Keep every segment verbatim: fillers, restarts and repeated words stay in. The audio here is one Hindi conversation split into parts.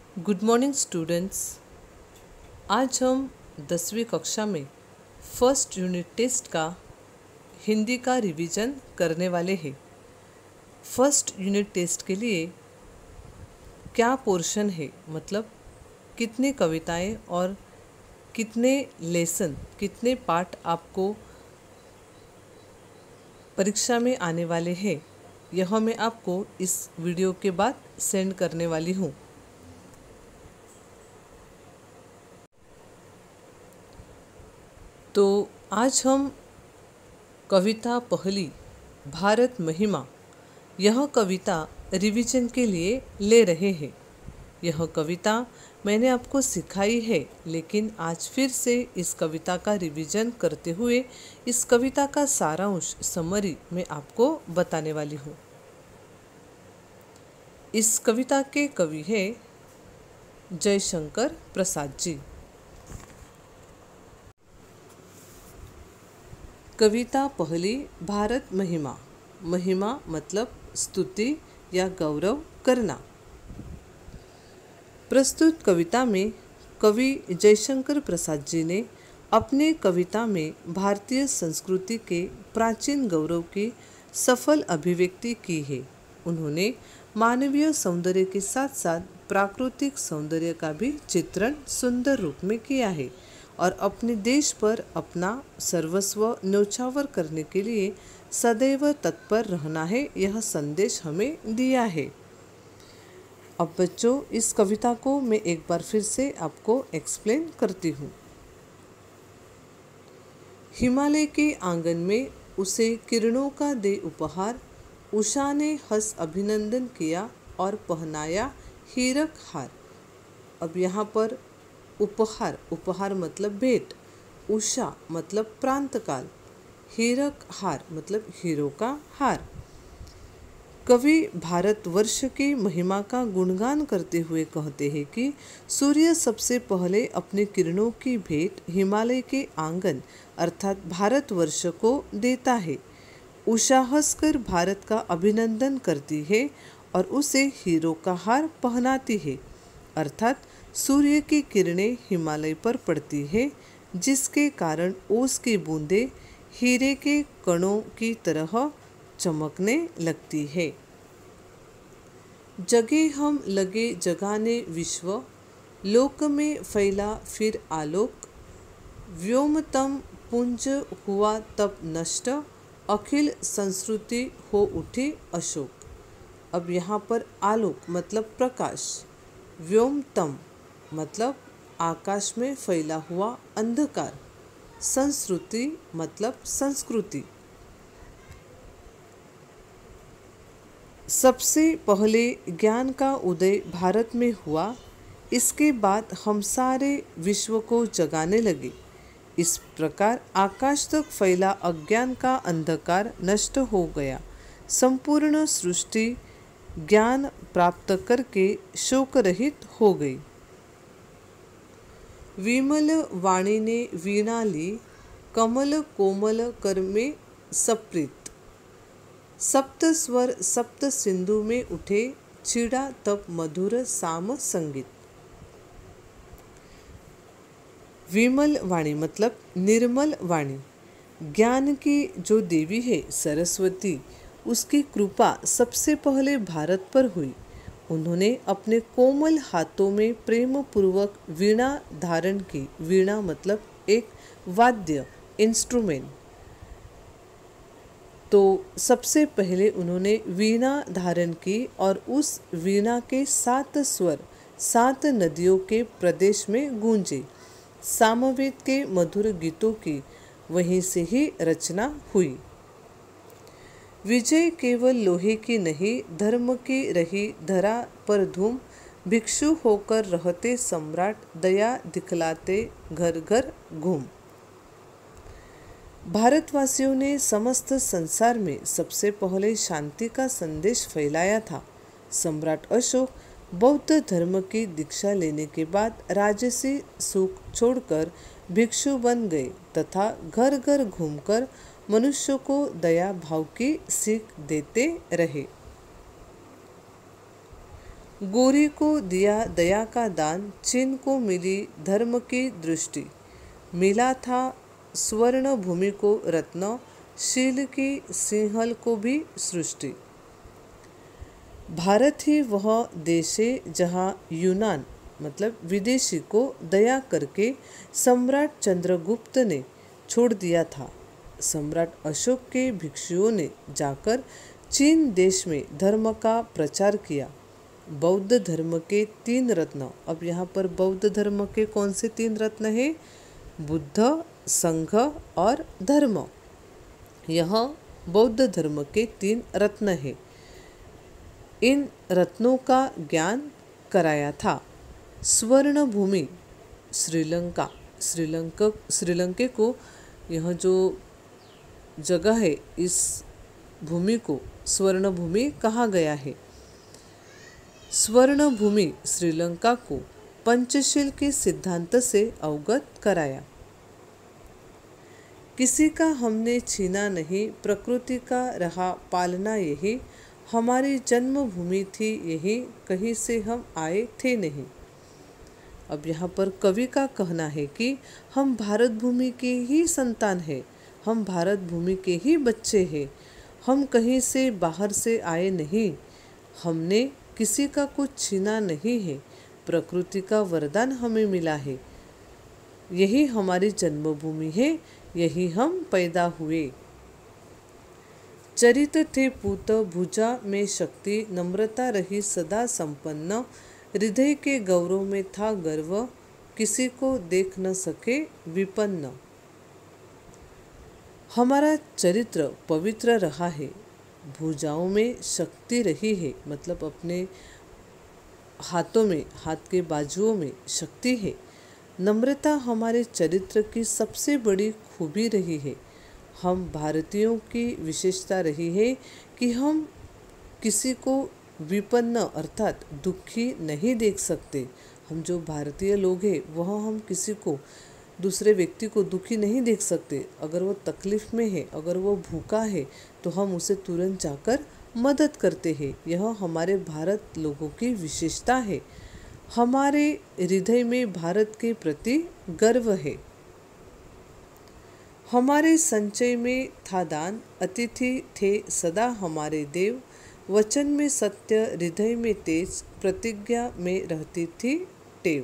Good morning students. आज हम दसवीं कक्षा में फर्स्ट यूनिट टेस्ट का हिंदी का रिवीजन करने वाले हैं। फर्स्ट यूनिट टेस्ट के लिए क्या पोर्शन है, मतलब कितनी कविताएं और कितने लेसन, कितने पाठ आपको परीक्षा में आने वाले हैं, यह मैं आपको इस वीडियो के बाद सेंड करने वाली हूँ। तो आज हम कविता पहली भारत महिमा, यह कविता रिवीजन के लिए ले रहे हैं। यह कविता मैंने आपको सिखाई है, लेकिन आज फिर से इस कविता का रिवीजन करते हुए इस कविता का सारांश समरी मैं आपको बताने वाली हूँ। इस कविता के कवि हैं जयशंकर प्रसाद जी। कविता पहली भारत महिमा। महिमा मतलब स्तुति या गौरव करना। प्रस्तुत कविता में कवि जयशंकर प्रसाद जी ने अपने कविता में भारतीय संस्कृति के प्राचीन गौरव की सफल अभिव्यक्ति की है। उन्होंने मानवीय सौंदर्य के साथ साथ प्राकृतिक सौंदर्य का भी चित्रण सुंदर रूप में किया है और अपने देश पर अपना सर्वस्व न्यौछावर करने के लिए सदैव तत्पर रहना है, यह संदेश हमें दिया है। अब बच्चों, इस कविता को मैं एक बार फिर से आपको एक्सप्लेन करती हूँ। हिमालय के आंगन में उसे किरणों का दे उपहार, उषा ने हंस अभिनंदन किया और पहनाया हीरक हार। अब यहाँ पर उपहार, उपहार मतलब भेंट, उषा मतलब प्रांतकाल, हीरक हार मतलब हीरो का हार। कवि भारतवर्ष की महिमा का गुणगान करते हुए कहते हैं कि सूर्य सबसे पहले अपने किरणों की भेंट हिमालय के आंगन अर्थात भारतवर्ष को देता है। उषा हंसकर भारत का अभिनंदन करती है और उसे हीरो का हार पहनाती है, अर्थात सूर्य की किरणें हिमालय पर पड़ती है, जिसके कारण ओस की बूंदें हीरे के कणों की तरह चमकने लगती है। जगे हम लगे जगाने विश्व, लोक में फैला फिर आलोक, व्योमतम पुंज हुआ तब नष्ट, अखिल संस्कृति हो उठी अशोक। अब यहाँ पर आलोक मतलब प्रकाश, व्योमतम मतलब आकाश में फैला हुआ अंधकार, संस्कृति मतलब संस्कृति। सबसे पहले ज्ञान का उदय भारत में हुआ, इसके बाद हम सारे विश्व को जगाने लगे। इस प्रकार आकाश तक फैला अज्ञान का अंधकार नष्ट हो गया। संपूर्ण सृष्टि ज्ञान प्राप्त करके शोक रहित हो गई। विमल वाणी ने वीणा ली, कमल कोमल कर में सप्रीत, सप्त स्वर सप्त सिंधु में उठे, छिड़ा तब मधुर साम संगीत। विमल वाणी मतलब निर्मल वाणी। ज्ञान की जो देवी है सरस्वती, उसकी कृपा सबसे पहले भारत पर हुई। उन्होंने अपने कोमल हाथों में प्रेम पूर्वक वीणा धारण की। वीणा मतलब एक वाद्य, इंस्ट्रूमेंट। तो सबसे पहले उन्होंने वीणा धारण की और उस वीणा के सात स्वर सात नदियों के प्रदेश में गूंजे। सामवेद के मधुर गीतों की वहीं से ही रचना हुई। विजय केवल लोहे की नहीं, धर्म की रही धरा पर धूम, भिक्षु होकर रहते सम्राट, दया दिखलाते घर घर घूम। भारतवासियों ने समस्त संसार में सबसे पहले शांति का संदेश फैलाया था। सम्राट अशोक बौद्ध धर्म की दीक्षा लेने के बाद राजसी सुख छोड़कर भिक्षु बन गए तथा घर घर घूमकर मनुष्यों को दया भाव की सीख देते रहे। गोरी को दिया दया का दान, चीन को मिली धर्म की दृष्टि। मिला था स्वर्ण भूमि को रत्न, शील की सिंहल को भी सृष्टि। भारत ही वह देश है जहाँ यूनान मतलब विदेशी को दया करके सम्राट चंद्रगुप्त ने छोड़ दिया था। सम्राट अशोक के भिक्षुओं ने जाकर चीन देश में धर्म का प्रचार किया। बौद्ध धर्म के तीन रत्न, अब यहाँ पर बौद्ध धर्म के कौन से तीन रत्न हैं? बुद्ध, संघ और धर्म। यह बौद्ध धर्म के तीन रत्न हैं। इन रत्नों का ज्ञान कराया था। स्वर्ण भूमि श्रीलंका, श्रीलंका श्रीलंके को यह जो जगह है, इस भूमि को स्वर्ण भूमि कहा गया है। स्वर्ण भूमि श्रीलंका को पंचशील के सिद्धांत से अवगत कराया। किसी का हमने छीना नहीं, प्रकृति का रहा पालना यही। हमारी जन्मभूमि थी यही, कहीं से हम आए थे नहीं। अब यहाँ पर कवि का कहना है कि हम भारत भूमि के ही संतान हैं, हम भारत भूमि के ही बच्चे हैं, हम कहीं से बाहर से आए नहीं, हमने किसी का कुछ छीना नहीं है, प्रकृति का वरदान हमें मिला है, यही हमारी जन्मभूमि है, यही हम पैदा हुए। चरित थे पूत, भुजा में शक्ति, नम्रता रही सदा संपन्न, हृदय के गौरव में था गर्व, किसी को देख न सके विपन्न। हमारा चरित्र पवित्र रहा है, भुजाओं में शक्ति रही है, मतलब अपने हाथों में, हाथ के बाजुओं में शक्ति है। नम्रता हमारे चरित्र की सबसे बड़ी खूबी रही है। हम भारतीयों की विशेषता रही है कि हम किसी को विपन्न अर्थात दुखी नहीं देख सकते। हम जो भारतीय लोग हैं वह हम किसी को, दूसरे व्यक्ति को दुखी नहीं देख सकते। अगर वो तकलीफ़ में है, अगर वो भूखा है, तो हम उसे तुरंत जाकर मदद करते हैं। यह हमारे भारत लोगों की विशेषता है। हमारे हृदय में भारत के प्रति गर्व है। हमारे संचय में था दान, अतिथि थे सदा हमारे देव, वचन में सत्य, हृदय में तेज, प्रतिज्ञा में रहती थी टेव।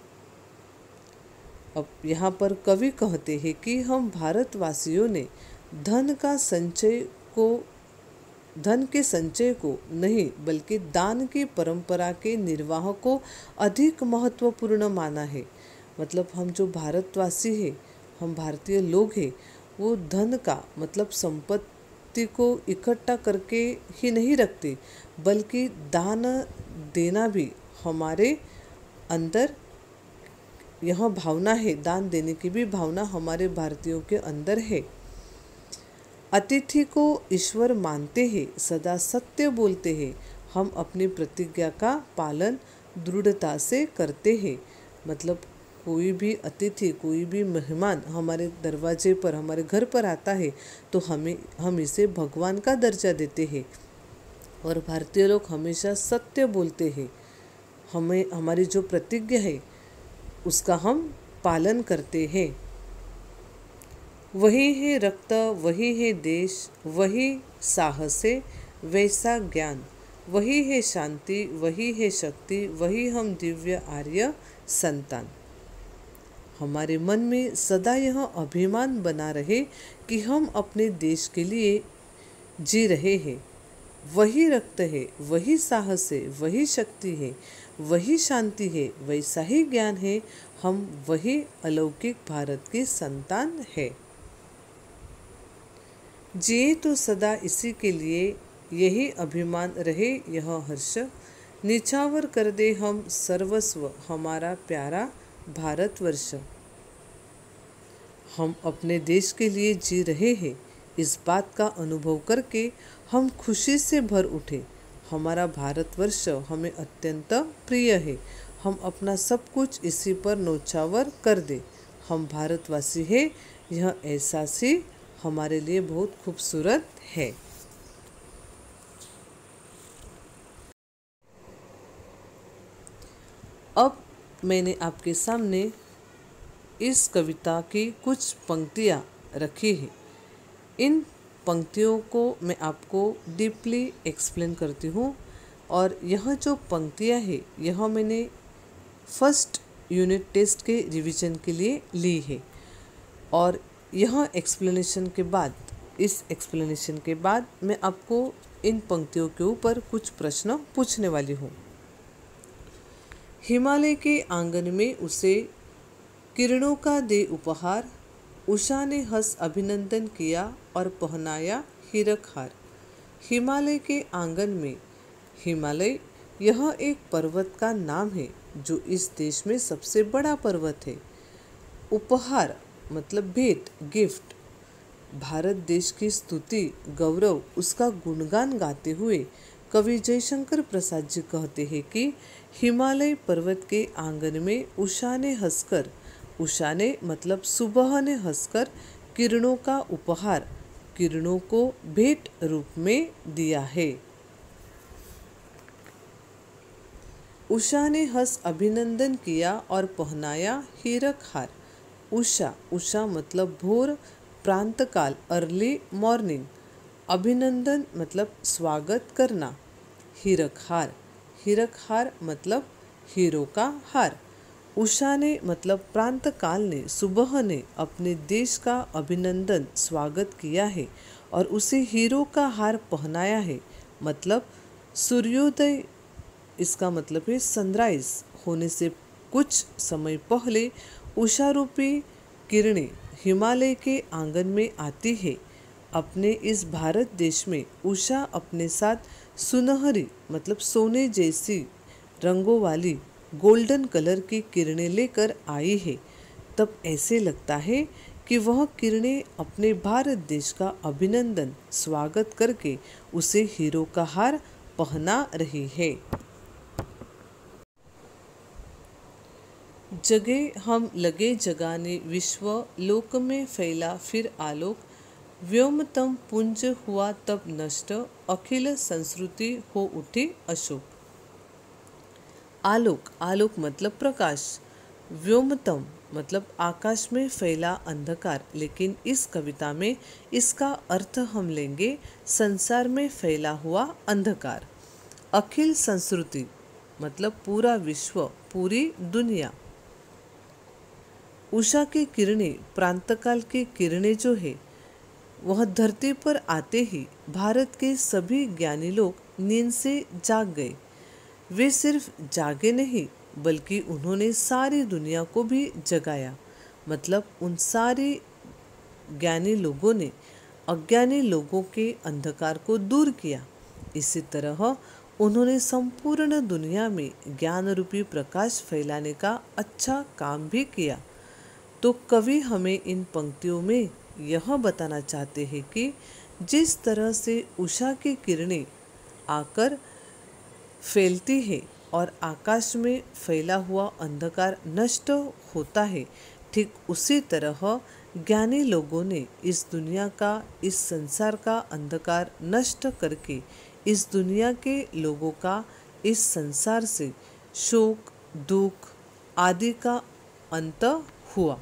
अब यहाँ पर कवि कहते हैं कि हम भारतवासियों ने धन का संचय को धन के संचय को नहीं बल्कि दान की परंपरा के निर्वाह को अधिक महत्वपूर्ण माना है। मतलब हम जो भारतवासी हैं, हम भारतीय लोग हैं, वो धन का मतलब संपत्ति को इकट्ठा करके ही नहीं रखते, बल्कि दान देना भी हमारे अंदर यह भावना है। दान देने की भी भावना हमारे भारतीयों के अंदर है। अतिथि को ईश्वर मानते हैं, सदा सत्य बोलते हैं, हम अपनी प्रतिज्ञा का पालन दृढ़ता से करते हैं। मतलब कोई भी अतिथि, कोई भी मेहमान हमारे दरवाजे पर, हमारे घर पर आता है तो हमें हम इसे भगवान का दर्जा देते हैं। और भारतीय लोग हमेशा सत्य बोलते हैं। हमें हमारी जो प्रतिज्ञा है उसका हम पालन करते हैं। वही है रक्त, वही है देश, वही साहस है, वैसा ज्ञान, वही है शांति, वही है शक्ति, वही हम दिव्य आर्य संतान। हमारे मन में सदा यह अभिमान बना रहे कि हम अपने देश के लिए जी रहे हैं। वही रक्त है, वही साहस है, वही शक्ति है, वही शांति है, वैसा ही ज्ञान है, हम वही अलौकिक भारत के संतान है। जिए तो सदा इसी के लिए, यही अभिमान रहे यह हर्ष, निछावर कर दे हम सर्वस्व हमारा प्यारा भारतवर्ष। हम अपने देश के लिए जी रहे हैं, इस बात का अनुभव करके हम खुशी से भर उठे। हमारा भारतवर्ष हमें अत्यंत प्रिय है। हम अपना सब कुछ इसी पर न्योछावर कर दे। हम भारतवासी हैं, यह एहसास ही हमारे लिए बहुत खूबसूरत है। अब मैंने आपके सामने इस कविता की कुछ पंक्तियाँ रखी हैं। इन पंक्तियों को मैं आपको डीपली एक्सप्लेन करती हूँ। और यह जो पंक्तियाँ हैं यह मैंने फर्स्ट यूनिट टेस्ट के रिवीजन के लिए ली है। और यह एक्सप्लेनेशन के बाद इस एक्सप्लेनेशन के बाद मैं आपको इन पंक्तियों के ऊपर कुछ प्रश्न पूछने वाली हूँ। हिमालय के आंगन में उसे किरणों का दे उपहार, उषा ने हंस अभिनंदन किया और पहनाया हीरक हार। हिमालय के आंगन में, हिमालय यह एक पर्वत का नाम है जो इस देश में सबसे बड़ा पर्वत है। उपहार मतलब भेंट, गिफ्ट। भारत देश की स्तुति, गौरव, उसका गुणगान गाते हुए कवि जयशंकर प्रसाद जी कहते हैं कि हिमालय पर्वत के आंगन में उषा ने हंसकर, उषा ने मतलब सुबह ने हंसकर किरणों का उपहार, किरणों को भेंट रूप में दिया है। उषा ने हंस अभिनंदन किया और पहनाया हीरक हार। उषा, उषा मतलब भोर, प्रांतकाल, अर्ली मॉर्निंग। अभिनंदन मतलब स्वागत करना। हीरक हार, हीरक हार मतलब हीरो का हार। उषा ने मतलब प्रांतकाल ने, सुबह ने अपने देश का अभिनंदन स्वागत किया है और उसे हीरो का हार पहनाया है। मतलब सूर्योदय, इसका मतलब है सनराइज होने से कुछ समय पहले उषा रूपी किरणें हिमालय के आंगन में आती है। अपने इस भारत देश में उषा अपने साथ सुनहरी मतलब सोने जैसी रंगों वाली गोल्डन कलर की किरणें लेकर आई है। तब ऐसे लगता है कि वह किरणें अपने भारत देश का अभिनंदन स्वागत करके उसे हीरो का हार पहना रही है। जगे हम लगे जगाने विश्व, लोक में फैला फिर आलोक। व्योमतम पुंज हुआ तब नष्ट, अखिल संस्कृति हो उठी अशोक। आलोक, आलोक मतलब प्रकाश। व्योमतम मतलब आकाश में फैला अंधकार, लेकिन इस कविता में इसका अर्थ हम लेंगे संसार में फैला हुआ अंधकार। अखिल संस्कृति मतलब पूरा विश्व, पूरी दुनिया। उषा की किरणें, प्रांतकाल की किरणें जो है वह धरती पर आते ही भारत के सभी ज्ञानी लोग नींद से जाग गए। वे सिर्फ जागे नहीं बल्कि उन्होंने सारी दुनिया को भी जगाया। मतलब उन सारे ज्ञानी लोगों ने अज्ञानी लोगों के अंधकार को दूर किया। इसी तरह उन्होंने संपूर्ण दुनिया में ज्ञान रूपी प्रकाश फैलाने का अच्छा काम भी किया। तो कवि हमें इन पंक्तियों में यह बताना चाहते हैं कि जिस तरह से उषा की किरणें आकर फैलती है और आकाश में फैला हुआ अंधकार नष्ट होता है, ठीक उसी तरह ज्ञानी लोगों ने इस दुनिया का, इस संसार का अंधकार नष्ट करके इस दुनिया के लोगों का इस संसार से शोक, दुख आदि का अंत हुआ।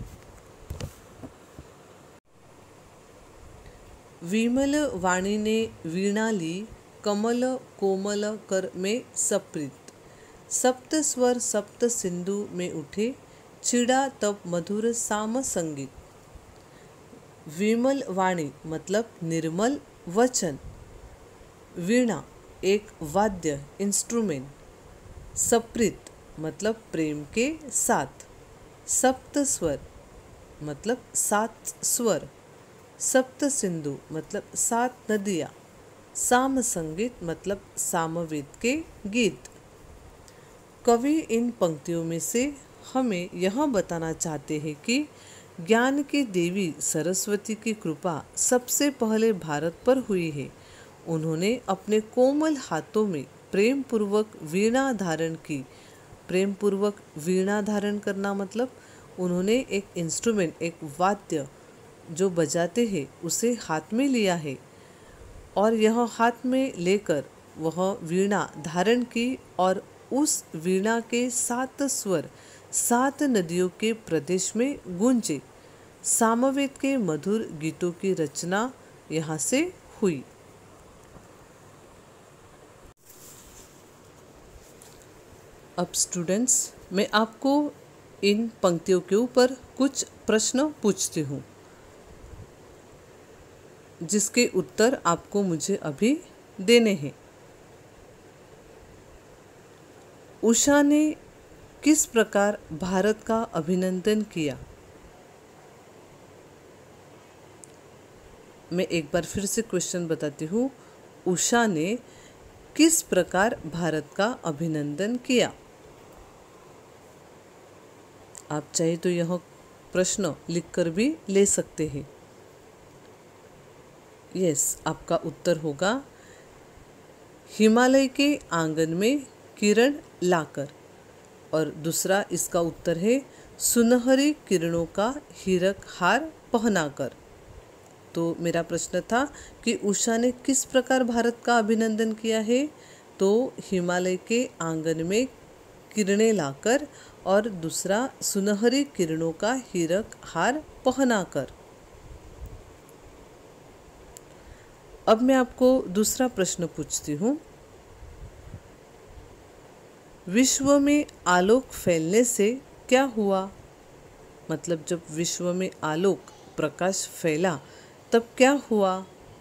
विमल वाणी ने वीणा ली, कमल कोमल कर में सप्रीत। सप्त स्वर सप्त सिंधु में उठे, छिड़ा तब मधुर साम संगीत। विमल वाणी मतलब निर्मल वचन। वीणा एक वाद्य, इंस्ट्रूमेंट। सप्रीत मतलब प्रेम के साथ। सप्त स्वर मतलब सात स्वर। सप्त सिंधु मतलब सात नदियाँ। साम संगीत मतलब सामवेद के गीत। कवि इन पंक्तियों में से हमें यह बताना चाहते हैं कि ज्ञान की देवी सरस्वती की कृपा सबसे पहले भारत पर हुई है। उन्होंने अपने कोमल हाथों में प्रेम पूर्वक वीणा धारण की। प्रेम पूर्वक वीणा धारण करना मतलब उन्होंने एक इंस्ट्रूमेंट, एक वाद्य जो बजाते हैं उसे हाथ में लिया है और यह हाथ में लेकर वह वीणा धारण की और उस वीणा के सात स्वर सात नदियों के प्रदेश में गूंजे। सामवेद के मधुर गीतों की रचना यहाँ से हुई। अब स्टूडेंट्स, मैं आपको इन पंक्तियों के ऊपर कुछ प्रश्न पूछती हूँ, जिसके उत्तर आपको मुझे अभी देने हैं। उषा ने किस प्रकार भारत का अभिनंदन किया? मैं एक बार फिर से क्वेश्चन बताती हूँ। उषा ने किस प्रकार भारत का अभिनंदन किया? आप चाहे तो यह प्रश्न लिखकर भी ले सकते हैं। यस, आपका उत्तर होगा हिमालय के आंगन में किरण लाकर। और दूसरा इसका उत्तर है सुनहरी किरणों का हीरक हार पहनाकर। तो मेरा प्रश्न था कि उषा ने किस प्रकार भारत का अभिनंदन किया है? तो हिमालय के आंगन में किरणें लाकर, और दूसरा सुनहरी किरणों का हीरक हार पहनाकर। अब मैं आपको दूसरा प्रश्न पूछती हूँ। विश्व में आलोक फैलने से क्या हुआ? मतलब जब विश्व में आलोक प्रकाश फैला तब क्या हुआ?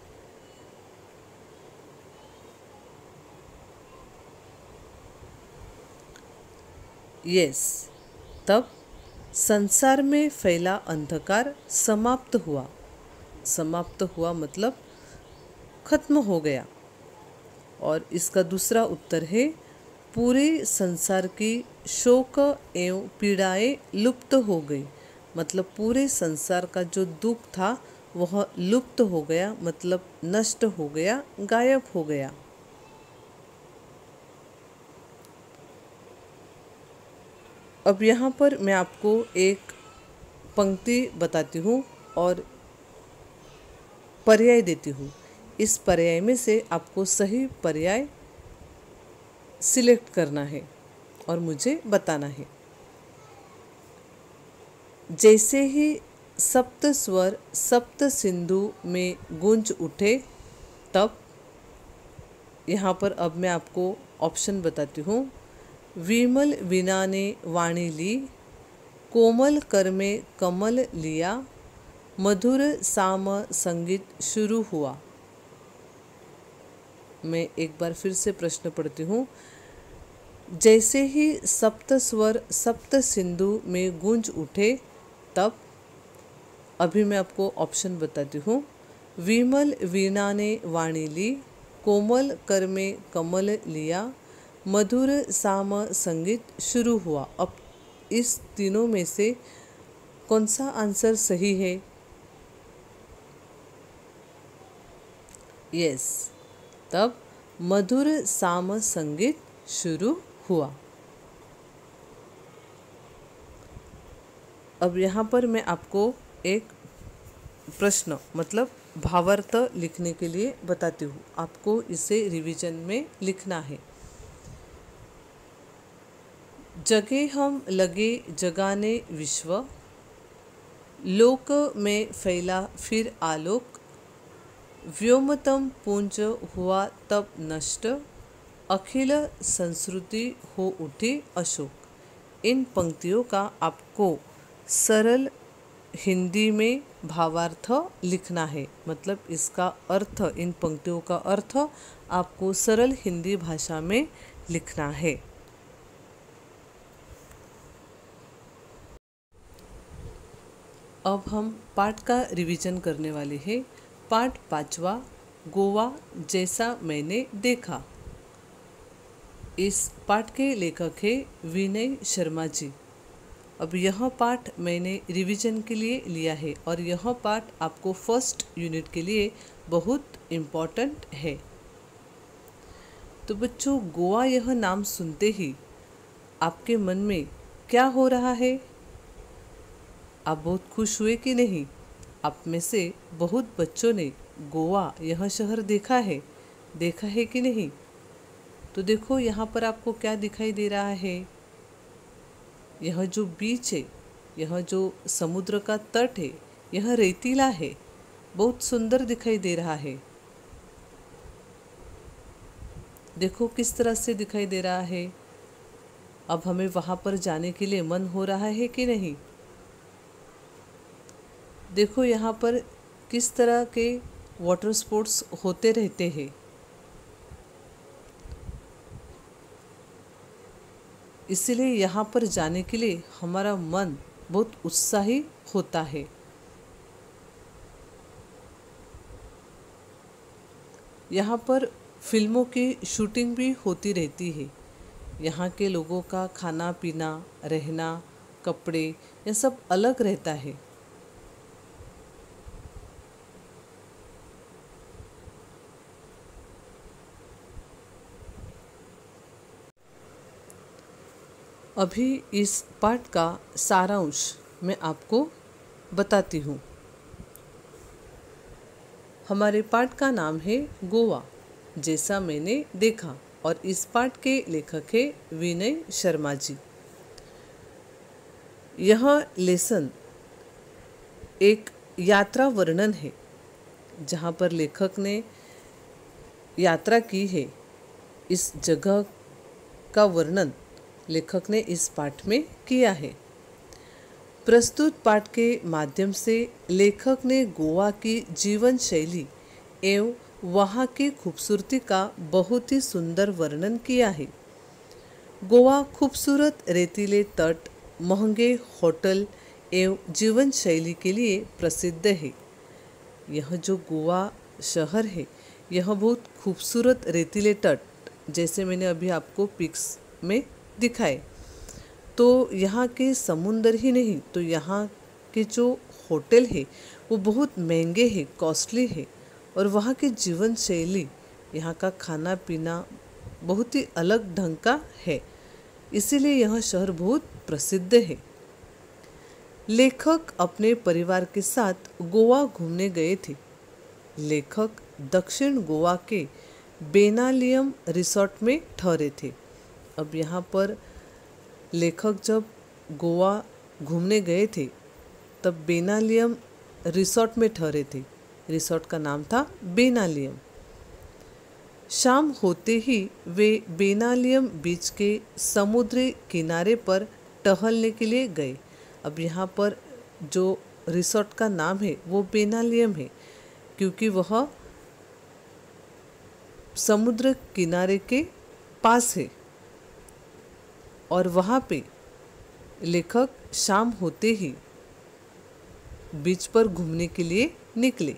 यस, तब संसार में फैला अंधकार समाप्त हुआ। समाप्त हुआ मतलब खत्म हो गया। और इसका दूसरा उत्तर है पूरे संसार की शोक एवं पीड़ाएं लुप्त हो गई। मतलब पूरे संसार का जो दुख था वह लुप्त हो गया, मतलब नष्ट हो गया, गायब हो गया। अब यहाँ पर मैं आपको एक पंक्ति बताती हूँ और पर्याय देती हूँ। इस पर्याय में से आपको सही पर्याय सिलेक्ट करना है और मुझे बताना है। जैसे ही सप्त स्वर सप्त सिंधु में गूंज उठे तब, यहाँ पर अब मैं आपको ऑप्शन बताती हूँ। विमल वीणा ने वाणी ली, कोमल कर में कमल लिया, मधुर साम संगीत शुरू हुआ। मैं एक बार फिर से प्रश्न पढ़ती हूँ। जैसे ही सप्त स्वर सप्त सिंधु में गूंज उठे तब, अभी मैं आपको ऑप्शन बताती हूँ। विमल वीणा ने वाणी ली, कोमल कर में कमल लिया, मधुर साम संगीत शुरू हुआ। अब इस तीनों में से कौन सा आंसर सही है? यस, तब मधुर साम संगीत शुरू हुआ। अब यहाँ पर मैं आपको एक प्रश्न मतलब भावार्थ लिखने के लिए बताती हूँ। आपको इसे रिवीजन में लिखना है। जगे हम लगे जगाने विश्व, लोक में फैला फिर आलोक, व्योमतम पुंज हुआ तब नष्ट, अखिल संस्कृति हो उठी अशोक। इन पंक्तियों का आपको सरल हिंदी में भावार्थ लिखना है। मतलब इसका अर्थ, इन पंक्तियों का अर्थ आपको सरल हिंदी भाषा में लिखना है। अब हम पाठ का रिवीजन करने वाले हैं। पाठ पांचवा, गोवा जैसा मैंने देखा। इस पाठ के लेखक है विनय शर्मा जी। अब यह पाठ मैंने रिवीजन के लिए लिया है और यह पाठ आपको फर्स्ट यूनिट के लिए बहुत इम्पॉर्टेंट है। तो बच्चों, गोवा यह नाम सुनते ही आपके मन में क्या हो रहा है? आप बहुत खुश हुए कि नहीं? आप में से बहुत बच्चों ने गोवा यह शहर देखा है, देखा है कि नहीं? तो देखो यहाँ पर आपको क्या दिखाई दे रहा है, यह जो बीच है, यह जो समुद्र का तट है, यह रेतीला है, बहुत सुंदर दिखाई दे रहा है। देखो किस तरह से दिखाई दे रहा है। अब हमें वहाँ पर जाने के लिए मन हो रहा है कि नहीं। देखो यहाँ पर किस तरह के वाटर स्पोर्ट्स होते रहते हैं। इसलिए यहाँ पर जाने के लिए हमारा मन बहुत उत्साही होता है। यहाँ पर फिल्मों की शूटिंग भी होती रहती है। यहाँ के लोगों का खाना पीना, रहना, कपड़े, यह सब अलग रहता है। अभी इस पाठ का सारांश मैं आपको बताती हूँ। हमारे पाठ का नाम है गोवा, जैसा मैंने देखा, और इस पाठ के लेखक है विनय शर्मा जी। यह लेसन एक यात्रा वर्णन है, जहाँ पर लेखक ने यात्रा की है। इस जगह का वर्णन लेखक ने इस पाठ में किया है। प्रस्तुत पाठ के माध्यम से लेखक ने गोवा की जीवन शैली एवं वहाँ की खूबसूरती का बहुत ही सुंदर वर्णन किया है। गोवा खूबसूरत रेतीले तट, महंगे होटल एवं जीवन शैली के लिए प्रसिद्ध है। यह जो गोवा शहर है, यह बहुत खूबसूरत रेतीले तट, जैसे मैंने अभी आपको पिक्स में दिखाए, तो यहाँ के समुंदर ही नहीं, तो यहाँ के जो होटल है वो बहुत महंगे हैं, कॉस्टली है, और वहाँ की जीवन शैली, यहाँ का खाना पीना बहुत ही अलग ढंग का है। इसीलिए यह शहर बहुत प्रसिद्ध है। लेखक अपने परिवार के साथ गोवा घूमने गए थे। लेखक दक्षिण गोवा के बेनालियम रिसोर्ट में ठहरे थे। अब यहाँ पर लेखक जब गोवा घूमने गए थे तब बेनालियम रिसोर्ट में ठहरे थे। रिसोर्ट का नाम था बेनालियम। शाम होते ही वे बेनालियम बीच के समुद्री किनारे पर टहलने के लिए गए। अब यहाँ पर जो रिसोर्ट का नाम है वो बेनालियम है, क्योंकि वह समुद्र किनारे के पास है, और वहाँ पे लेखक शाम होते ही बीच पर घूमने के लिए निकले।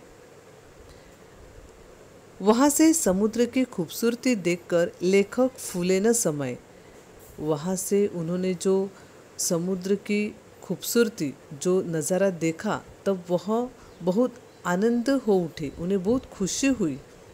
वहाँ से समुद्र की खूबसूरती देखकर लेखक फूले न समाये। वहाँ से उन्होंने जो समुद्र की खूबसूरती, जो नज़ारा देखा, तब वह बहुत आनंद हो उठे, उन्हें बहुत खुशी हुई।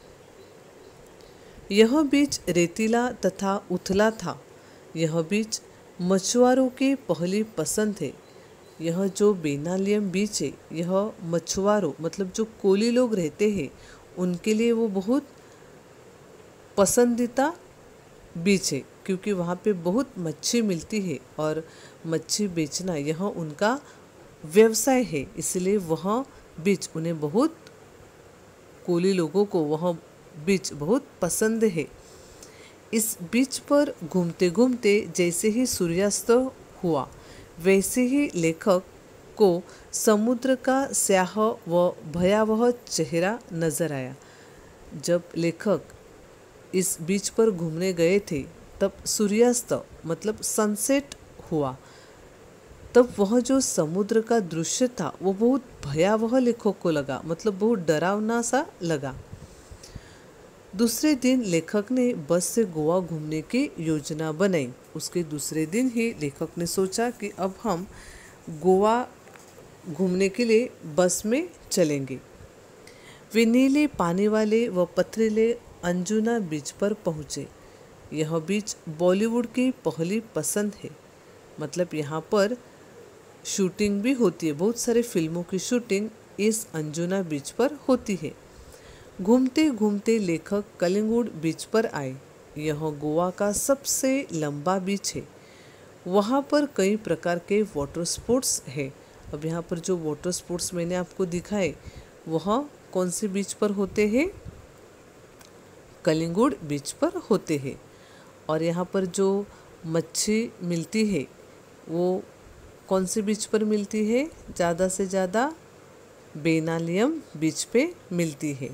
यह बीच रेतीला तथा उथला था। यह बीच मछुआरों की पहली पसंद है। यह जो बेनालियम बीच है, यह मछुआरों मतलब जो कोली लोग रहते हैं उनके लिए वो बहुत पसंदीदा बीच है, क्योंकि वहाँ पे बहुत मच्छी मिलती है और मच्छी बेचना यह उनका व्यवसाय है। इसलिए वह बीच उन्हें बहुत, कोली लोगों को वह बीच बहुत पसंद है। इस बीच पर घूमते घूमते जैसे ही सूर्यास्त हुआ, वैसे ही लेखक को समुद्र का स्याह व भयावह चेहरा नजर आया। जब लेखक इस बीच पर घूमने गए थे तब सूर्यास्त मतलब सनसेट हुआ। तब वह जो समुद्र का दृश्य था वो बहुत भयावह लेखक को लगा, मतलब बहुत डरावना सा लगा। दूसरे दिन लेखक ने बस से गोवा घूमने की योजना बनाई। उसके दूसरे दिन ही लेखक ने सोचा कि अब हम गोवा घूमने के लिए बस में चलेंगे। वे नीले पानी वाले व पथरीले अंजुना बीच पर पहुँचे। यह बीच बॉलीवुड की पहली पसंद है, मतलब यहाँ पर शूटिंग भी होती है, बहुत सारे फिल्मों की शूटिंग इस अंजुना बीच पर होती है। घूमते घूमते लेखक कलिंगुड बीच पर आए। यह गोवा का सबसे लंबा बीच है। वहाँ पर कई प्रकार के वाटर स्पोर्ट्स है। अब यहाँ पर जो वाटर स्पोर्ट्स मैंने आपको दिखाए वह कौन से बीच पर होते हैं? कलिंगुड़ बीच पर होते हैं। और यहाँ पर जो मच्छी मिलती है वो कौन से बीच पर मिलती है? ज़्यादा से ज़्यादा बेनालियम बीच पे मिलती है।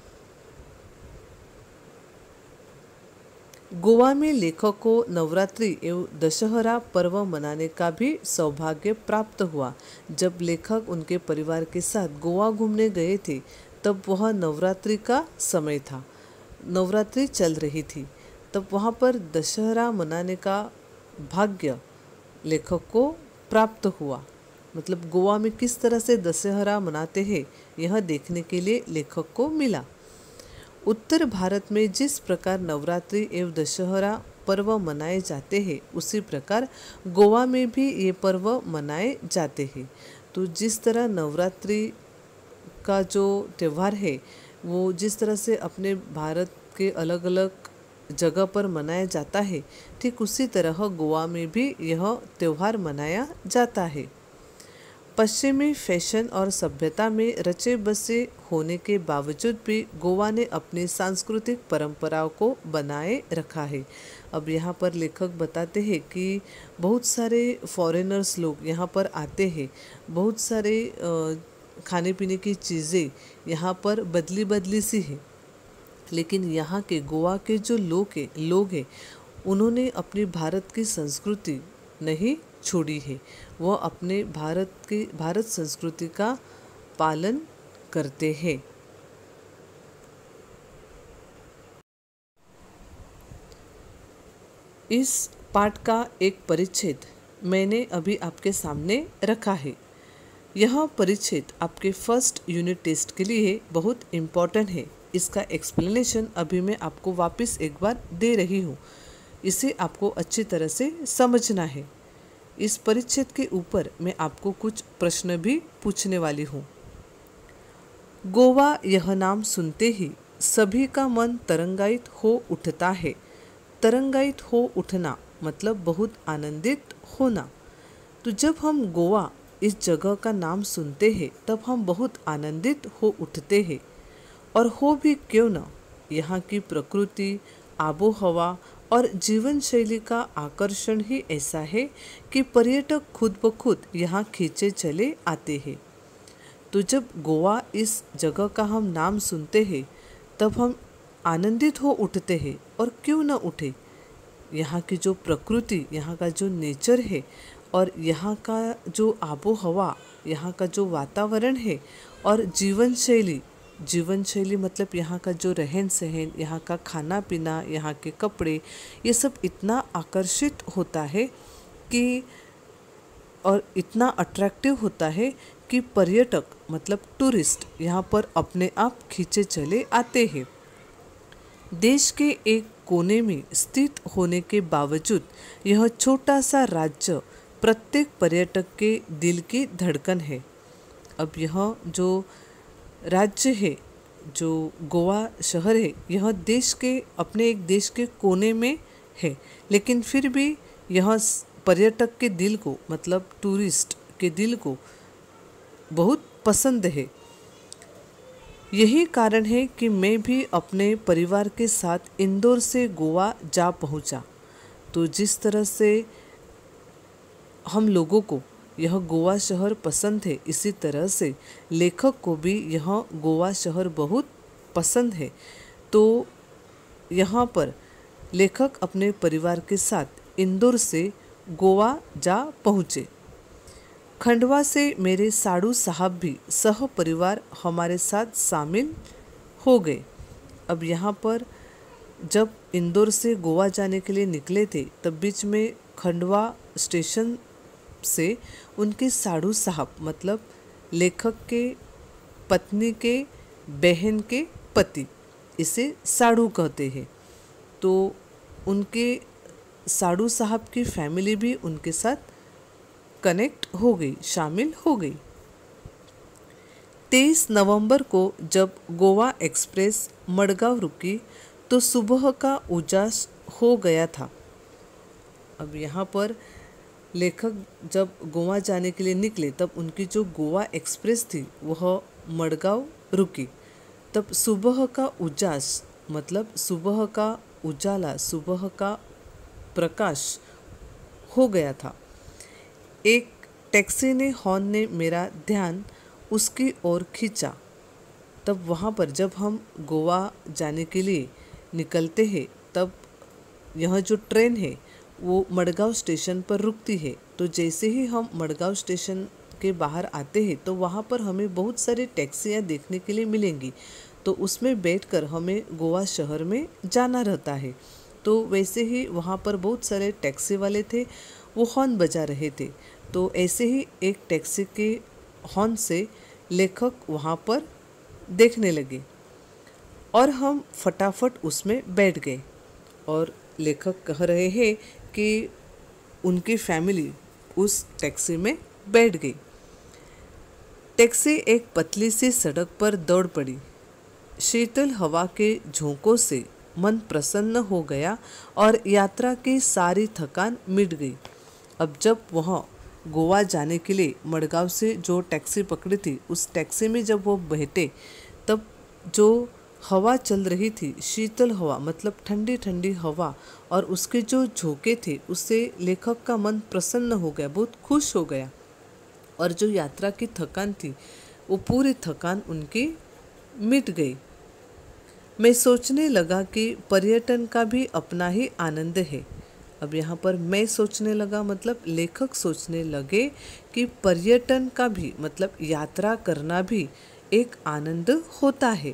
गोवा में लेखक को नवरात्रि एवं दशहरा पर्व मनाने का भी सौभाग्य प्राप्त हुआ। जब लेखक उनके परिवार के साथ गोवा घूमने गए थे तब वह नवरात्रि का समय था, नवरात्रि चल रही थी। तब वहाँ पर दशहरा मनाने का भाग्य लेखक को प्राप्त हुआ। मतलब गोवा में किस तरह से दशहरा मनाते हैं यह देखने के लिए लेखक को मिला। उत्तर भारत में जिस प्रकार नवरात्रि एवं दशहरा पर्व मनाए जाते हैं उसी प्रकार गोवा में भी ये पर्व मनाए जाते हैं। तो जिस तरह नवरात्रि का जो त्यौहार है वो जिस तरह से अपने भारत के अलग अलग जगह पर मनाया जाता है, ठीक उसी तरह गोवा में भी यह त्यौहार मनाया जाता है। पश्चिमी फैशन और सभ्यता में रचे बसे होने के बावजूद भी गोवा ने अपनी सांस्कृतिक परंपराओं को बनाए रखा है। अब यहाँ पर लेखक बताते हैं कि बहुत सारे फॉरेनर्स लोग यहाँ पर आते हैं, बहुत सारे खाने पीने की चीज़ें यहाँ पर बदली बदली सी है, लेकिन यहाँ के गोवा के जो लोग हैं लोग हैं उन्होंने अपनी भारत की संस्कृति नहीं छोड़ी है। वह अपने भारत के भारत संस्कृति का पालन करते हैं। इस पाठ का एक परिच्छेद मैंने अभी आपके सामने रखा है। यह परिच्छेद आपके फर्स्ट यूनिट टेस्ट के लिए बहुत इम्पॉर्टेंट है। इसका एक्सप्लेनेशन अभी मैं आपको वापस एक बार दे रही हूँ। इसे आपको अच्छी तरह से समझना है। इस परिच्छेद के ऊपर मैं आपको कुछ प्रश्न भी पूछने वाली हूँ। गोवा यह नाम सुनते ही सभी का मन तरंगायित हो उठता है। तरंगायित हो उठना मतलब बहुत आनंदित होना। तो जब हम गोवा इस जगह का नाम सुनते हैं तब हम बहुत आनंदित हो उठते हैं। और हो भी क्यों न, यहाँ की प्रकृति, आबो हवा और जीवन शैली का आकर्षण ही ऐसा है कि पर्यटक खुद ब खुद यहाँ खींचे चले आते हैं। तो जब गोवा इस जगह का हम नाम सुनते हैं तब हम आनंदित हो उठते हैं। और क्यों न उठे, यहाँ की जो प्रकृति, यहाँ का जो नेचर है और यहाँ का जो आबो हवा, यहाँ का जो वातावरण है और जीवन शैली, जीवन शैली मतलब यहाँ का जो रहन सहन, यहाँ का खाना पीना, यहाँ के कपड़े, ये सब इतना आकर्षित होता है कि और इतना अट्रैक्टिव होता है कि पर्यटक मतलब टूरिस्ट यहाँ पर अपने आप खींचे चले आते हैं। देश के एक कोने में स्थित होने के बावजूद यह छोटा सा राज्य प्रत्येक पर्यटक के दिल की धड़कन है। अब यह जो राज्य है, जो गोवा शहर है, यह देश के अपने एक देश के कोने में है, लेकिन फिर भी यह पर्यटक के दिल को मतलब टूरिस्ट के दिल को बहुत पसंद है। यही कारण है कि मैं भी अपने परिवार के साथ इंदौर से गोवा जा पहुंचा। तो जिस तरह से हम लोगों को यह गोवा शहर पसंद है, इसी तरह से लेखक को भी यह गोवा शहर बहुत पसंद है। तो यहाँ पर लेखक अपने परिवार के साथ इंदौर से गोवा जा पहुँचे। खंडवा से मेरे साड़ू साहब भी सह परिवार हमारे साथ शामिल हो गए। अब यहाँ पर जब इंदौर से गोवा जाने के लिए निकले थे तब बीच में खंडवा स्टेशन से उनके साड़ू साहब मतलब लेखक के पत्नी के बहन के पति, इसे साड़ू कहते हैं, तो उनके साड़ू साहब की फैमिली भी उनके साथ कनेक्ट हो गई, शामिल हो गई। तेईस नवंबर को जब गोवा एक्सप्रेस मडगांव रुकी तो सुबह का उजास हो गया था। अब यहाँ पर लेखक जब गोवा जाने के लिए निकले तब उनकी जो गोवा एक्सप्रेस थी वह मडगांव रुकी। तब सुबह का उजास मतलब सुबह का उजाला, सुबह का प्रकाश हो गया था। एक टैक्सी ने हॉर्न ने मेरा ध्यान उसकी ओर खींचा। तब वहाँ पर जब हम गोवा जाने के लिए निकलते हैं तब यह जो ट्रेन है वो मडगांव स्टेशन पर रुकती है। तो जैसे ही हम मडगांव स्टेशन के बाहर आते हैं तो वहाँ पर हमें बहुत सारी टैक्सियाँ देखने के लिए मिलेंगी। तो उसमें बैठकर हमें गोवा शहर में जाना रहता है। तो वैसे ही वहाँ पर बहुत सारे टैक्सी वाले थे, वो हॉर्न बजा रहे थे। तो ऐसे ही एक टैक्सी के हॉर्न से लेखक वहाँ पर देखने लगे और हम फटाफट उसमें बैठ गए। और लेखक कह रहे हैं कि उनकी फैमिली उस टैक्सी में बैठ गई। टैक्सी एक पतली सी सड़क पर दौड़ पड़ी। शीतल हवा के झोंकों से मन प्रसन्न हो गया और यात्रा की सारी थकान मिट गई। अब जब वह गोवा जाने के लिए मडगांव से जो टैक्सी पकड़ी थी उस टैक्सी में जब वो बैठे तब जो हवा चल रही थी, शीतल हवा मतलब ठंडी ठंडी हवा, और उसके जो झोंके थे उससे लेखक का मन प्रसन्न हो गया, बहुत खुश हो गया। और जो यात्रा की थकान थी वो पूरी थकान उनकी मिट गई। मैं सोचने लगा कि पर्यटन का भी अपना ही आनंद है। अब यहाँ पर मैं सोचने लगा मतलब लेखक सोचने लगे कि पर्यटन का भी मतलब यात्रा करना भी एक आनंद होता है।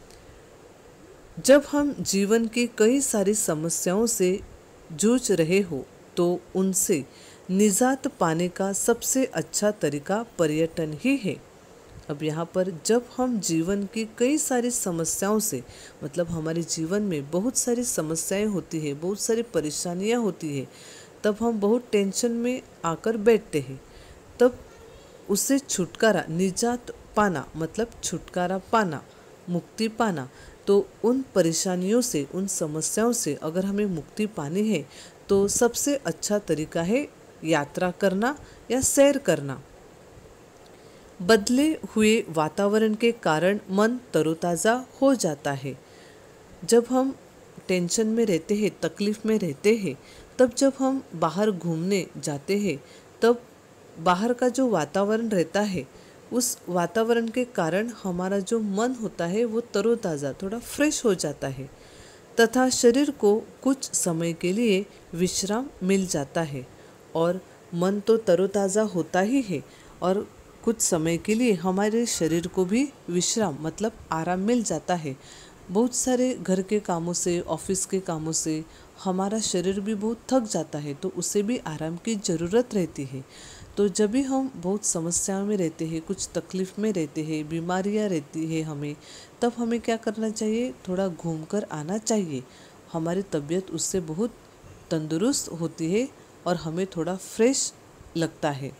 जब हम जीवन की कई सारी समस्याओं से जूझ रहे हो तो उनसे निजात पाने का सबसे अच्छा तरीका पर्यटन ही है। अब यहाँ पर जब हम जीवन की कई सारी समस्याओं से मतलब हमारे जीवन में बहुत सारी समस्याएं होती है, बहुत सारी परेशानियाँ होती है, तब हम बहुत टेंशन में आकर बैठते हैं। तब उससे छुटकारा, निजात पाना मतलब छुटकारा पाना, मुक्ति पाना। तो उन परेशानियों से, उन समस्याओं से अगर हमें मुक्ति पानी है तो सबसे अच्छा तरीका है यात्रा करना या सैर करना। बदले हुए वातावरण के कारण मन तरोताज़ा हो जाता है। जब हम टेंशन में रहते हैं, तकलीफ़ में रहते हैं, तब जब हम बाहर घूमने जाते हैं तब बाहर का जो वातावरण रहता है उस वातावरण के कारण हमारा जो मन होता है वो तरोताज़ा, थोड़ा फ्रेश हो जाता है तथा शरीर को कुछ समय के लिए विश्राम मिल जाता है। और मन तो तरोताज़ा होता ही है और कुछ समय के लिए हमारे शरीर को भी विश्राम मतलब आराम मिल जाता है। बहुत सारे घर के कामों से, ऑफिस के कामों से हमारा शरीर भी बहुत थक जाता है, तो उसे भी आराम की ज़रूरत रहती है। तो जब भी हम बहुत समस्याओं में रहते हैं, कुछ तकलीफ़ में रहते हैं, बीमारियां रहती है हमें, तब हमें क्या करना चाहिए, थोड़ा घूम कर आना चाहिए। हमारी तबीयत उससे बहुत तंदुरुस्त होती है और हमें थोड़ा फ्रेश लगता है।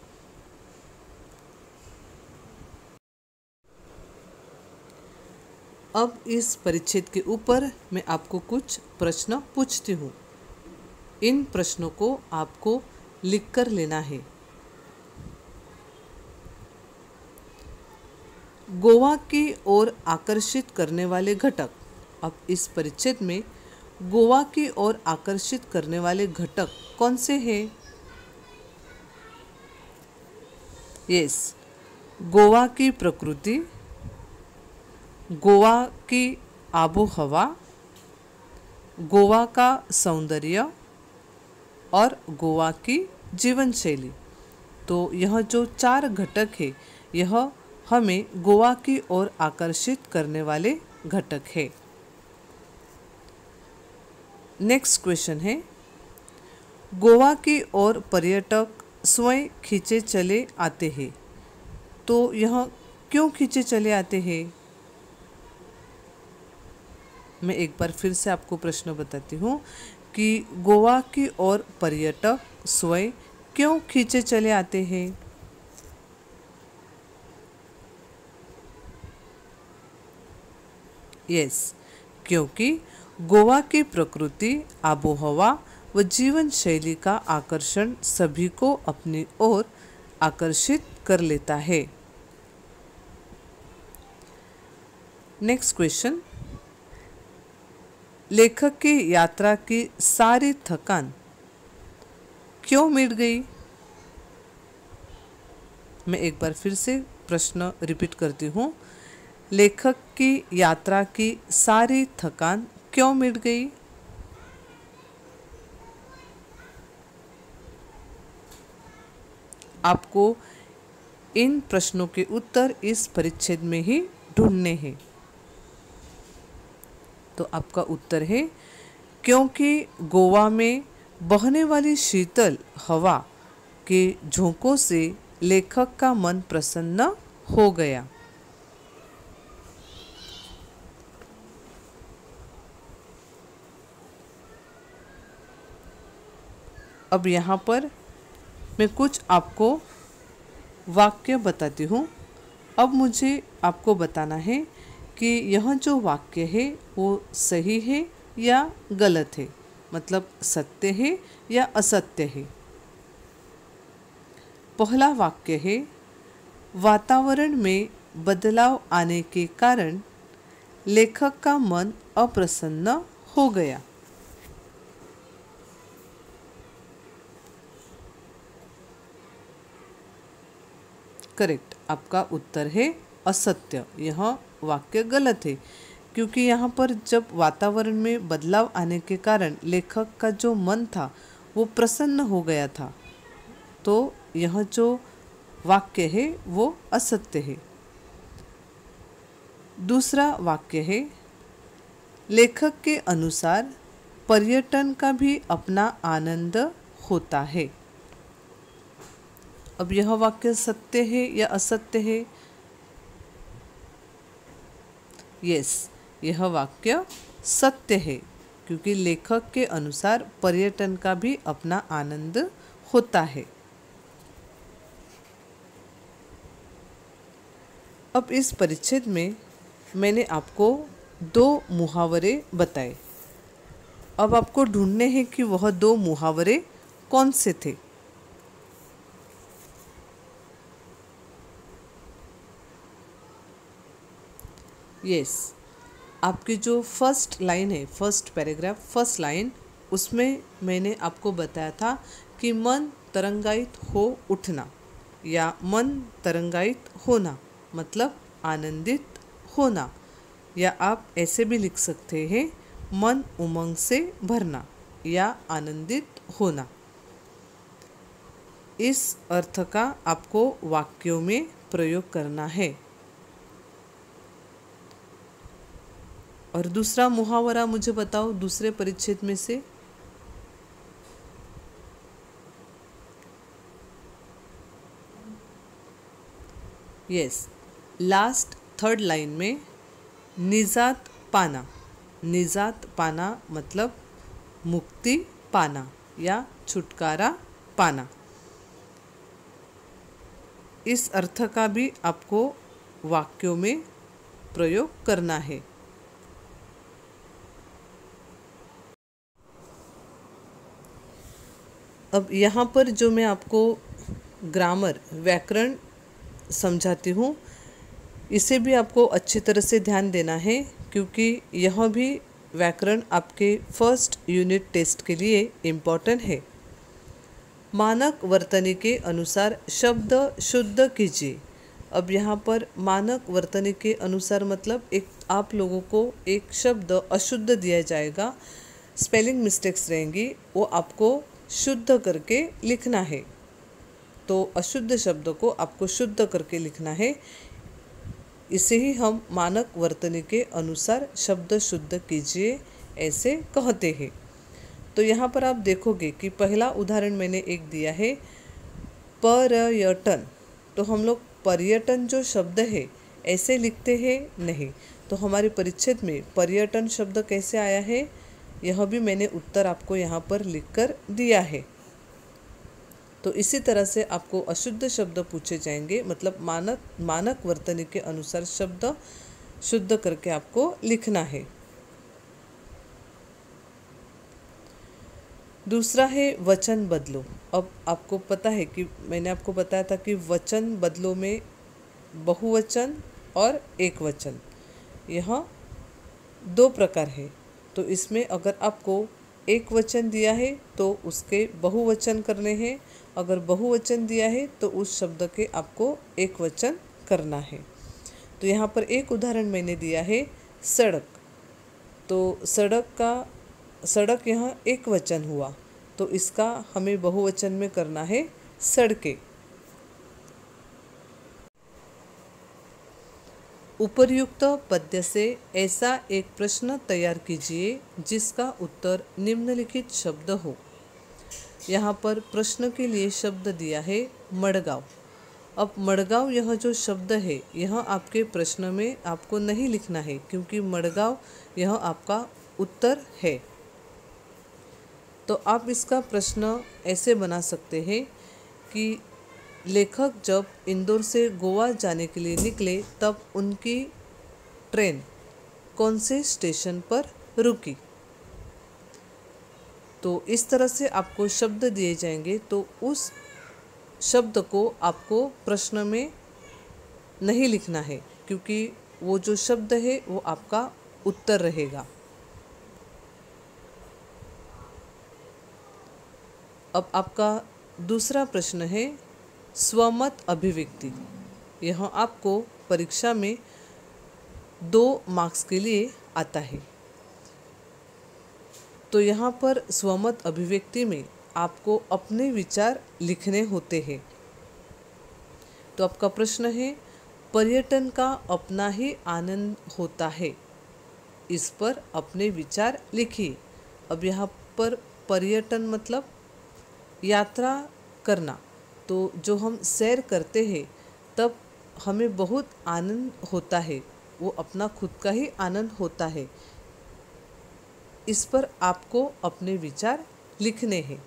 अब इस परिच्छेद के ऊपर मैं आपको कुछ प्रश्न पूछती हूँ। इन प्रश्नों को आपको लिख कर लेना है। गोवा की ओर आकर्षित करने वाले घटक। अब इस परिच्छेद में गोवा की ओर आकर्षित करने वाले घटक कौन से हैं? यस, गोवा की प्रकृति, गोवा की आबो हवा, गोवा का सौंदर्य और गोवा की जीवन शैली। तो यह जो चार घटक है यह हमें गोवा की ओर आकर्षित करने वाले घटक है। नेक्स्ट क्वेश्चन है, गोवा की ओर पर्यटक स्वयं खींचे चले आते हैं। तो यह क्यों खींचे चले आते हैं? मैं एक बार फिर से आपको प्रश्न बताती हूँ कि गोवा की ओर पर्यटक स्वयं क्यों खींचे चले आते हैं? यस, क्योंकि गोवा की प्रकृति, आबोहवा व जीवन शैली का आकर्षण सभी को अपनी ओर आकर्षित कर लेता है। नेक्स्ट क्वेश्चन, लेखक की यात्रा की सारी थकान क्यों मिट गई? मैं एक बार फिर से प्रश्न रिपीट करती हूँ। लेखक की यात्रा की सारी थकान क्यों मिट गई? आपको इन प्रश्नों के उत्तर इस परिच्छेद में ही ढूंढने हैं। तो आपका उत्तर है क्योंकि गोवा में बहने वाली शीतल हवा के झोंकों से लेखक का मन प्रसन्न हो गया। अब यहाँ पर मैं कुछ आपको वाक्य बताती हूँ। अब मुझे आपको बताना है कि यह जो वाक्य है वो सही है या गलत है, मतलब सत्य है या असत्य है। पहला वाक्य है, वातावरण में बदलाव आने के कारण लेखक का मन अप्रसन्न हो गया। करेक्ट, आपका उत्तर है असत्य। यह वाक्य गलत है क्योंकि यहाँ पर जब वातावरण में बदलाव आने के कारण लेखक का जो मन था वो प्रसन्न हो गया था, तो यह जो वाक्य है वो असत्य है। दूसरा वाक्य है, लेखक के अनुसार पर्यटन का भी अपना आनंद होता है। अब यह वाक्य सत्य है या असत्य है? यस, यह वाक्य सत्य है क्योंकि लेखक के अनुसार पर्यटन का भी अपना आनंद होता है। अब इस परिच्छेद में मैंने आपको दो मुहावरे बताए। अब आपको ढूंढने हैं कि वह दो मुहावरे कौन से थे। यस, आपकी जो फर्स्ट लाइन है, फर्स्ट पैराग्राफ, फर्स्ट लाइन, उसमें मैंने आपको बताया था कि मन तरंगायित हो उठना या मन तरंगायित होना मतलब आनंदित होना, या आप ऐसे भी लिख सकते हैं मन उमंग से भरना या आनंदित होना। इस अर्थ का आपको वाक्यों में प्रयोग करना है। और दूसरा मुहावरा मुझे बताओ दूसरे परिच्छेद में से। यस, लास्ट थर्ड लाइन में निजात पाना, निजात पाना मतलब मुक्ति पाना या छुटकारा पाना। इस अर्थ का भी आपको वाक्यों में प्रयोग करना है। अब यहाँ पर जो मैं आपको ग्रामर, व्याकरण समझाती हूँ, इसे भी आपको अच्छी तरह से ध्यान देना है क्योंकि यह भी व्याकरण आपके फर्स्ट यूनिट टेस्ट के लिए इम्पॉर्टेंट है। मानक वर्तनी के अनुसार शब्द शुद्ध कीजिए। अब यहाँ पर मानक वर्तनी के अनुसार मतलब एक आप लोगों को एक शब्द अशुद्ध दिया जाएगा, स्पेलिंग मिस्टेक्स रहेंगी, वो आपको शुद्ध करके लिखना है। तो अशुद्ध शब्द को आपको शुद्ध करके लिखना है। इसे ही हम मानक वर्तनी के अनुसार शब्द शुद्ध कीजिए ऐसे कहते हैं। तो यहाँ पर आप देखोगे कि पहला उदाहरण मैंने एक दिया है पर्यटन। तो हम लोग पर्यटन जो शब्द है ऐसे लिखते हैं नहीं। तो हमारे परिच्छेद में पर्यटन शब्द कैसे आया है यह भी मैंने उत्तर आपको यहाँ पर लिखकर दिया है। तो इसी तरह से आपको अशुद्ध शब्द पूछे जाएंगे, मतलब मानक मानक वर्तनी के अनुसार शब्द शुद्ध करके आपको लिखना है। दूसरा है वचन बदलो। अब आपको पता है कि मैंने आपको बताया था कि वचन बदलो में बहुवचन और एक वचन, यह दो प्रकार है। तो इसमें अगर आपको एक वचन दिया है तो उसके बहुवचन करने हैं, अगर बहुवचन दिया है तो उस शब्द के आपको एक वचन करना है। तो यहाँ पर एक उदाहरण मैंने दिया है सड़क। तो सड़क का सड़क यहाँ एक वचन हुआ, तो इसका हमें बहुवचन में करना है सड़कें। उपर्युक्त पद्य से ऐसा एक प्रश्न तैयार कीजिए जिसका उत्तर निम्नलिखित शब्द हो। यहाँ पर प्रश्न के लिए शब्द दिया है मडगांव। अब मडगांव यह जो शब्द है यह आपके प्रश्न में आपको नहीं लिखना है, क्योंकि मडगांव यह आपका उत्तर है। तो आप इसका प्रश्न ऐसे बना सकते हैं कि लेखक जब इंदौर से गोवा जाने के लिए निकले तब उनकी ट्रेन कौन से स्टेशन पर रुकी। तो इस तरह से आपको शब्द दिए जाएंगे, तो उस शब्द को आपको प्रश्न में नहीं लिखना है, क्योंकि वो जो शब्द है वो आपका उत्तर रहेगा। अब आपका दूसरा प्रश्न है स्वमत अभिव्यक्ति। यह आपको परीक्षा में दो मार्क्स के लिए आता है। तो यहाँ पर स्वमत अभिव्यक्ति में आपको अपने विचार लिखने होते हैं। तो आपका प्रश्न है पर्यटन का अपना ही आनंद होता है, इस पर अपने विचार लिखिए। अब यहाँ पर पर्यटन मतलब यात्रा करना। तो जो हम सैर करते हैं तब हमें बहुत आनंद होता है, वो अपना खुद का ही आनंद होता है। इस पर आपको अपने विचार लिखने हैं।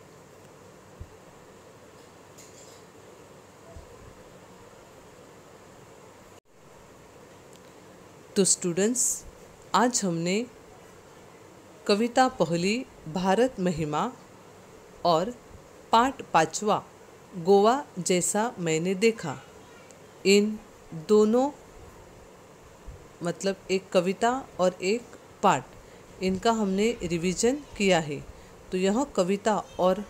तो स्टूडेंट्स, आज हमने कविता पहली भारत महिमा और पाठ पांचवा गोवा जैसा मैंने देखा, इन दोनों मतलब एक कविता और एक पाठ, इनका हमने रिवीजन किया है। तो यह कविता और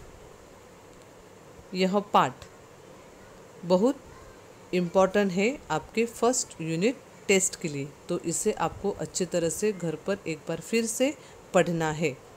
यह पाठ बहुत इम्पॉर्टेंट है आपके फर्स्ट यूनिट टेस्ट के लिए। तो इसे आपको अच्छी तरह से घर पर एक बार फिर से पढ़ना है।